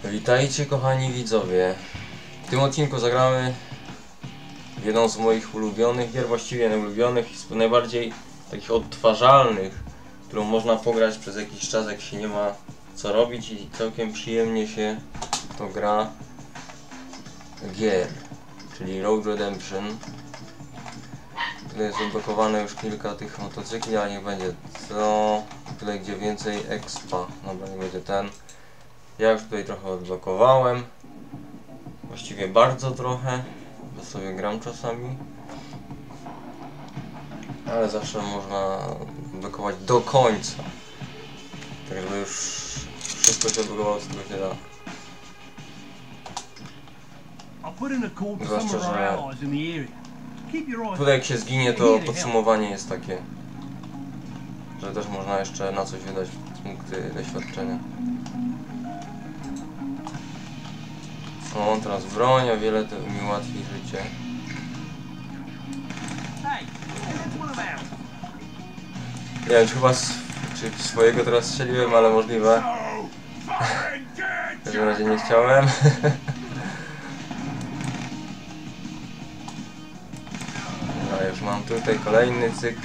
Witajcie kochani widzowie. W tym odcinku zagramy w jedną z moich ulubionych gier, właściwie ulubionych i najbardziej takich odtwarzalnych, którą można pograć przez jakiś czas, jak się nie ma co robić, i całkiem przyjemnie się to gra gier, czyli Road Redemption. Tutaj jest odblokowane już kilka tych motocykli, ale niech będzie to. Tutaj gdzie więcej expa, dobra, nie będzie ten. Ja już tutaj trochę odblokowałem, właściwie bardzo trochę, bo sobie gram czasami, ale zawsze można odblokować do końca, tak żeby już wszystko się odblokowało, z tego się da. Zwłaszcza, że tutaj jak się zginie, to podsumowanie jest takie, że też można jeszcze na coś wydać punkty doświadczenia. O, teraz broń, o wiele to mi ułatwi życie. Nie wiem, czy chyba czy swojego teraz strzeliłem, ale możliwe. W każdym razie nie chciałem. No już mam tutaj kolejny cykl.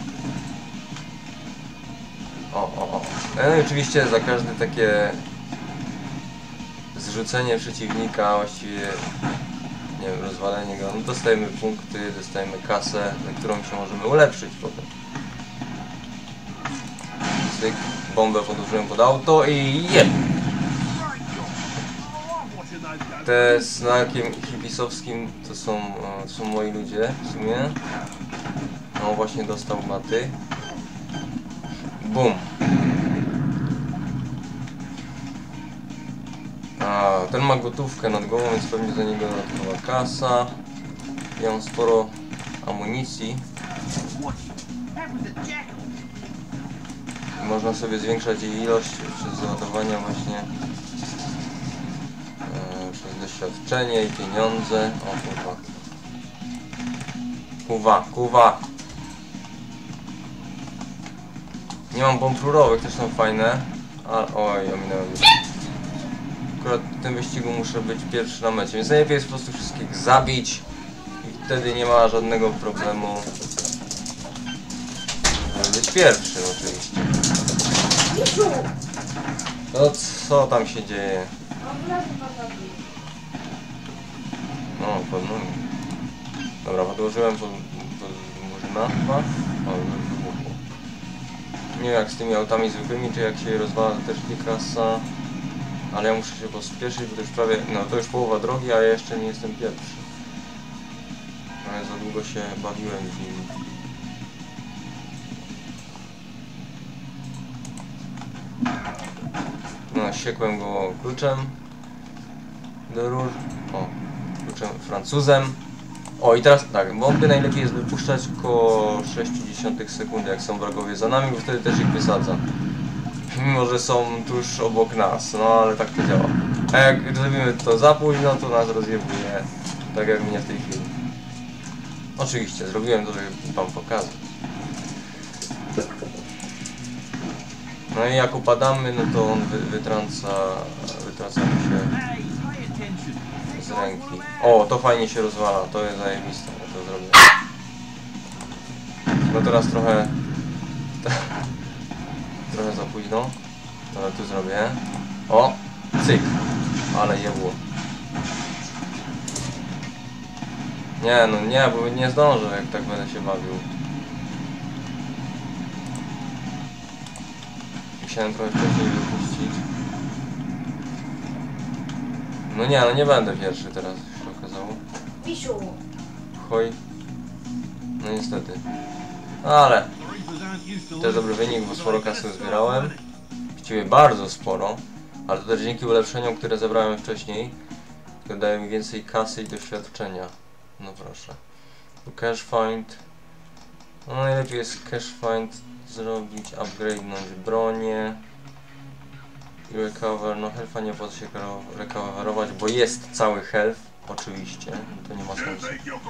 O. No i oczywiście za każde takie zrzucenie przeciwnika, właściwie nie wiem, rozwalenie go, no dostajemy punkty, dostajemy kasę, na którą się możemy ulepszyć potem. Cyk, bombę podłożyłem pod auto i jeb! Te znakiem hipisowskim to są moi ludzie w sumie. No właśnie dostał maty. Bum! A, ten ma gotówkę nad głową, więc pewnie za niego dodatkowa kasa. Ja mam sporo amunicji. Można sobie zwiększać jej ilość przez załadowania właśnie przez doświadczenie i pieniądze. O kurwa. Kuwa. Nie mam bomb rurowych, też są fajne. Oj, ominąłem. Akurat w tym wyścigu muszę być pierwszy na mecie, więc najlepiej jest po prostu wszystkich zabić i wtedy nie ma żadnego problemu, żeby być pierwszym oczywiście. No co tam się dzieje? No, pod nami. Dobra, podłożyłem pod murzyna chyba. O, wybuchło. Nie wiem jak z tymi autami zwykłymi, czy jak się je rozwala, to też nie kasa. Ale ja muszę się pospieszyć, bo to już prawie, no to już połowa drogi, a ja jeszcze nie jestem pierwszy. Ale za długo się bawiłem z nim. No, siekłem go kluczem do rur. O, kluczem francuzem. O, i teraz tak, bomby najlepiej jest wypuszczać około 0,6 sekundy, jak są wrogowie za nami, bo wtedy też ich wysadza. Mimo że są tuż obok nas, no ale tak to działa. A jak zrobimy to za późno, to nas rozjebuje, tak jak mnie w tej chwili. Oczywiście, zrobiłem to, żeby wam pokazać. No i jak upadamy, no to on wytrąca mi się z ręki. O, to fajnie się rozwala, to jest zajebiste, ja to zrobię. No teraz trochę za późno, ale tu zrobię. O, cyk, ale jebło. Nie, no nie, bo nie zdążę, jak tak będę się bawił. Musiałem trochę wcześniej wypuścić. No nie, no nie będę pierwszy teraz, się okazało. Pisiu. Hoj. No niestety. Ale też dobry wynik, bo sporo kasy zbierałem. Właściwie bardzo sporo, ale to też dzięki ulepszeniom, które zebrałem wcześniej, które dają mi więcej kasy i doświadczenia. No proszę. Tu cash find. No najlepiej jest cash find zrobić, upgrade'nąć bronię i recover. No health'a nie po co się recoverować, bo jest cały health, oczywiście, to nie ma sensu.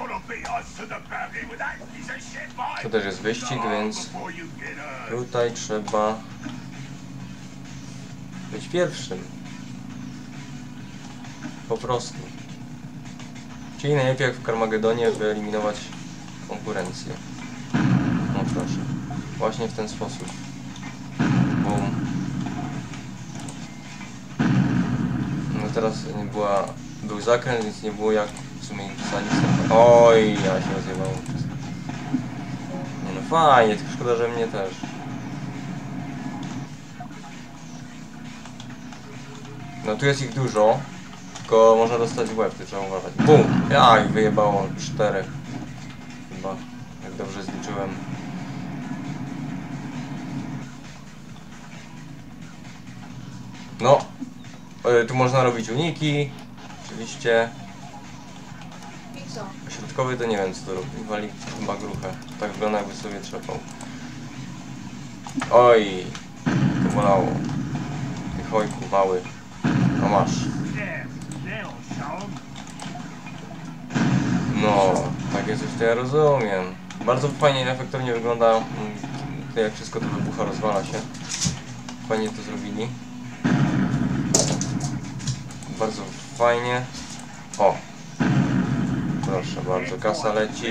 To też jest wyścig, więc tutaj trzeba być pierwszym. Po prostu. Czyli najlepiej jak w Carmagedonie wyeliminować konkurencję. No proszę. Właśnie w ten sposób. Boom. No teraz był zakręt, więc nie było jak w sumie ich wsadzić. Oj, ja się rozjebało. Nie no fajnie, tylko szkoda, że mnie też. No tu jest ich dużo, tylko można dostać w łeb, to trzeba uważać. BUM! Ja ich wyjebało 4. Chyba, jak dobrze zliczyłem. No, tu można robić uniki, oczywiście. I co? Środkowy to nie wiem co to robi, wali chyba gruchę. Tak wygląda jakby sobie trzepał. Oj, to bolało. Ty chojku, mały. No masz. No, takie coś to ja rozumiem. Bardzo fajnie, efektownie wygląda, jak wszystko to wybucha, rozwala się. Fajnie to zrobili. Bardzo fajnie. O! Proszę bardzo, kasa leci.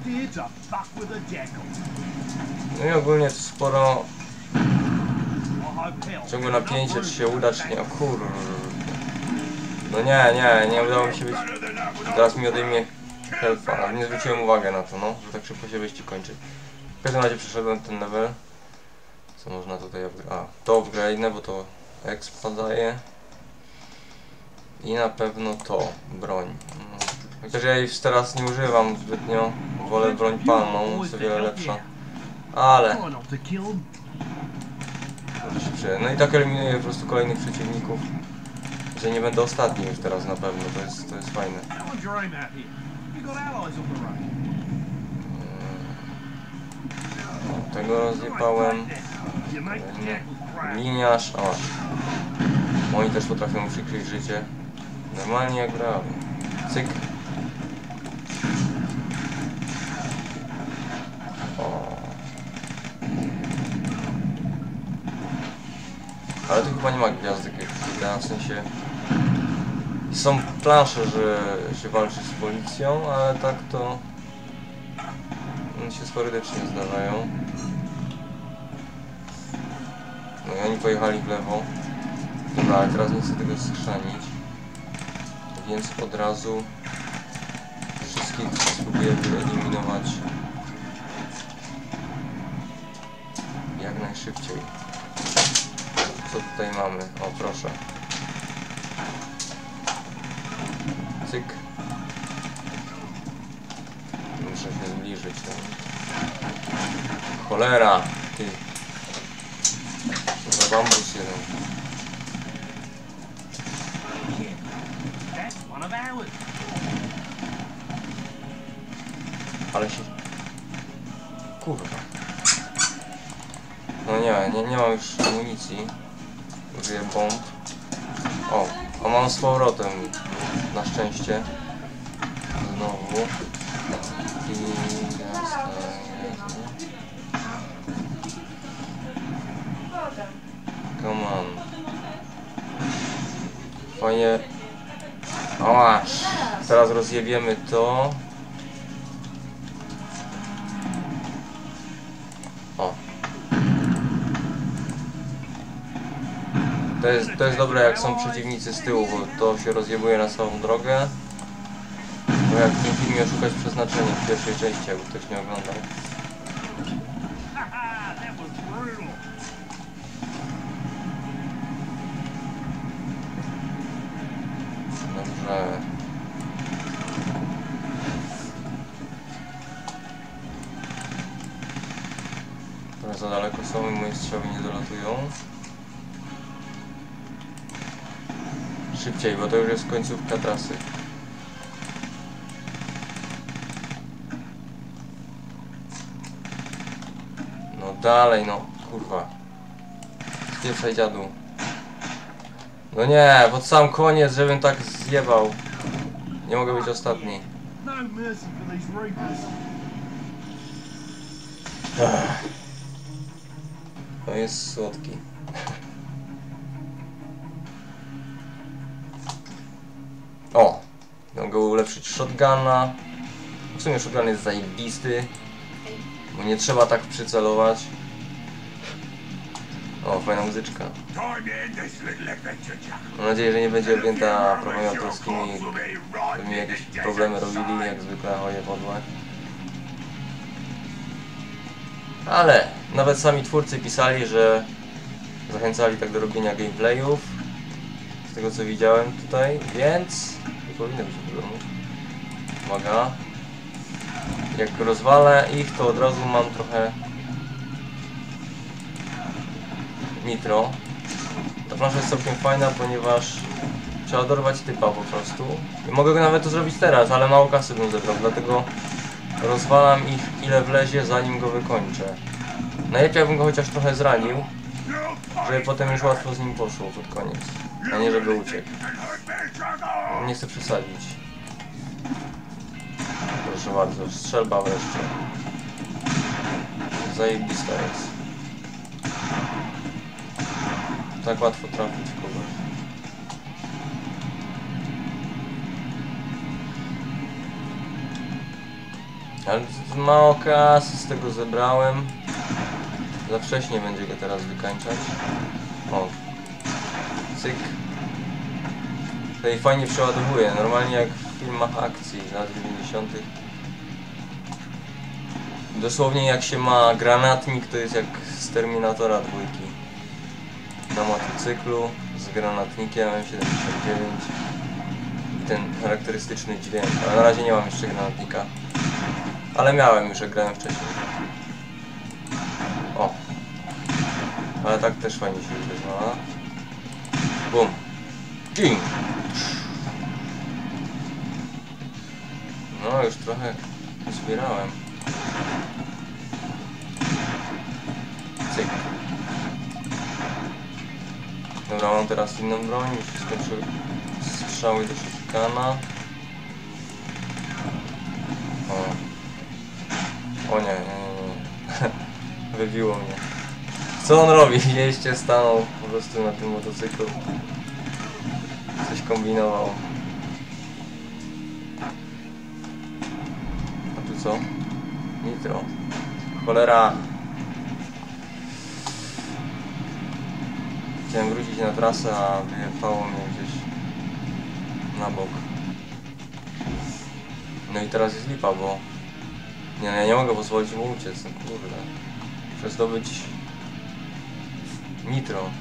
No i ogólnie to sporo... Ciągłe napięcie, czy się uda, czy nie. O kurde. No nie udało mi się być... Teraz mi odejmie health'a, ale nie zwróciłem uwagi na to, no, że tak szybko się wyścig kończy. W każdym razie przeszedłem ten level. Co można tutaj upgrade? A, to upgrade'nę, bo to expa daje. I na pewno to, broń. No. Chociaż ja jej teraz nie używam zbytnio, wolę broń palną, jest o wiele lepsza. Ale... Może się przyjdzie. No i tak eliminuję po prostu kolejnych przeciwników. Że nie będę ostatni już teraz na pewno, to jest fajne. Tego rozjebałem. Liniarz, o. Oni też potrafią przykryć życie. Normalnie jak realu. Cyk. O. Ale tu chyba nie ma gwiazdek jak w sensie... Są plansze, że się walczy z policją, ale tak to... się sporadycznie zdarzają. No i oni pojechali w lewo. Dobra, ale teraz nie chcę tego schrzanić. Więc od razu wszystkich spróbuję wyeliminować jak najszybciej. Co tutaj mamy? O proszę. Cyk. Muszę się zbliżyć. No. Cholera! Ty. Co za bambus jeden. Ale się... Kurwa. No nie mam już amunicji. Użyję bomb. O, a mam z powrotem. Na szczęście. Znowu. I... Come on. Fajnie. O, teraz rozjebiemy to. O. To jest dobre jak są przeciwnicy z tyłu, bo to się rozjebuje na całą drogę. Bo jak w tym filmie Oszukać Przeznaczenie w pierwszej części, jakby ktoś nie oglądał. Dobrze. Trochę za daleko są i moje strzały nie dolatują. Szybciej, bo to już jest końcówka trasy. No dalej, no kurwa. Spieprzaj dziadu. No nie, pod sam koniec, żebym tak zjebał. Nie mogę być ostatni. To jest słodki. O! Mogę ulepszyć shotguna. W sumie shotgun jest zajebisty, bo nie trzeba tak przycelować. O, fajna muzyczka. Mam nadzieję, że nie będzie objęta prawami autorskimi, by mi jakieś problemy robili, jak zwykle choje podłe. Ale nawet sami twórcy pisali, że zachęcali tak do robienia gameplayów, z tego co widziałem tutaj, więc nie powinno być problemu. Uwaga. Jak rozwalę ich, to od razu mam trochę nitro. Ta plansza jest całkiem fajna, ponieważ trzeba dorwać typa po prostu. I mogę go nawet to zrobić teraz, ale mało kasy bym zebrał, dlatego rozwalam ich ile wlezie, zanim go wykończę. Najlepiej bym go chociaż trochę zranił, żeby potem już łatwo z nim poszło pod koniec, a nie żeby uciekł. Nie chcę przesadzić. Proszę bardzo, strzelba wreszcie. Zajebista jest. Tak łatwo trafić w kogoś. Ale mało kasy z tego zebrałem. Za wcześnie będzie go teraz wykańczać. O. Cyk. Tutaj fajnie przeładowuje, normalnie jak w filmach akcji z lat 90. Dosłownie jak się ma granatnik, to jest jak z Terminatora 2. Na motocyklu z granatnikiem M79. Ten charakterystyczny dźwięk, ale na razie nie mam jeszcze granatnika. Ale miałem już, jak grałem wcześniej. O! Ale tak też fajnie się wygląda. Bum! Ding! No, już trochę zbierałem. Cyk. Dobra, mam teraz inną broń, już się skończyły strzały do shotguna. O nie. Wybiło mnie. Co on robi? Jeździe stanął po prostu na tym motocyklu. Coś kombinował. A tu co? Nitro. Cholera. Chciałem wrócić na trasę, a wyjechało mnie gdzieś na bok. No i teraz jest lipa, bo nie, no ja nie mogę pozwolić mu uciec, no kurde. Muszę zdobyć nitro.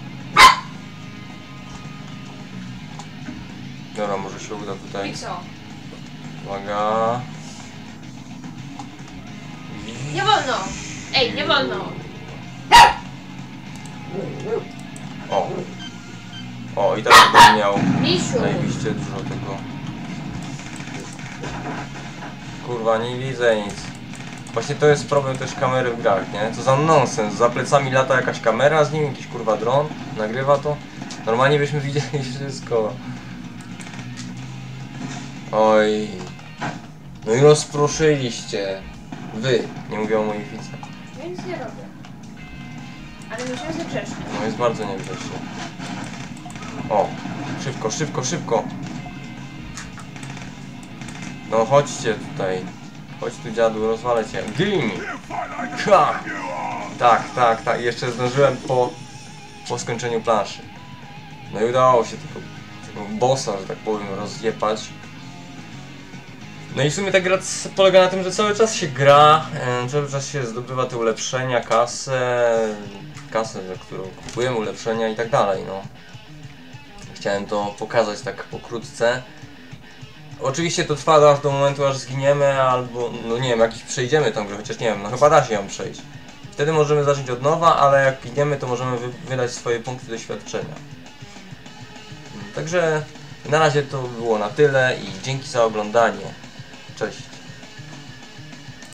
Dobra, może się uda tutaj. Uwaga. Nie wolno! Ej, nie wolno! O! O, i teraz bym miał Misiu! najbliższe dużo tego. Kurwa, nie widzę nic. Właśnie to jest problem też kamery w grach, nie? Co za nonsens. Za plecami lata jakaś kamera z nim, jakiś kurwa dron, nagrywa to. Normalnie byśmy widzieli wszystko. Oj. No i rozproszyliście. Wy, nie mówię o mojej widzach. Ja nic nie robię. Ale Misiu jest grzeczny. No jest bardzo niegrzeczny. O, szybko, szybko, szybko. No chodźcie tutaj. Chodź tu dziadu, rozwalę cię. Gin! Ha! Tak, tak, tak. Jeszcze zdążyłem po skończeniu planszy. No i udało się tego bossa, że tak powiem, rozjepać. No i w sumie ta gra polega na tym, że cały czas się gra, cały czas się zdobywa te ulepszenia, kasę, za którą kupujemy ulepszenia i tak dalej, no. Chciałem to pokazać tak pokrótce. Oczywiście to trwa aż do momentu, aż zginiemy, albo, no nie wiem, jakiś przejdziemy tą grę, chociaż nie wiem, no chyba da się ją przejść. Wtedy możemy zacząć od nowa, ale jak giniemy, to możemy wydać swoje punkty doświadczenia. Także na razie to było na tyle i dzięki za oglądanie. Cześć.